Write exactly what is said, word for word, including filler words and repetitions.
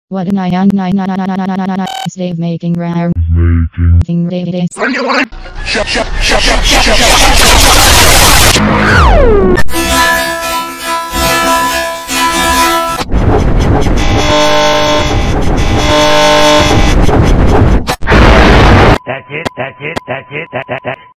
What a nice Dave making rare. Making Dave. Shut, shut, shut, shut, shut, shut, shut. That's it, that's it, that's it, that, that, that.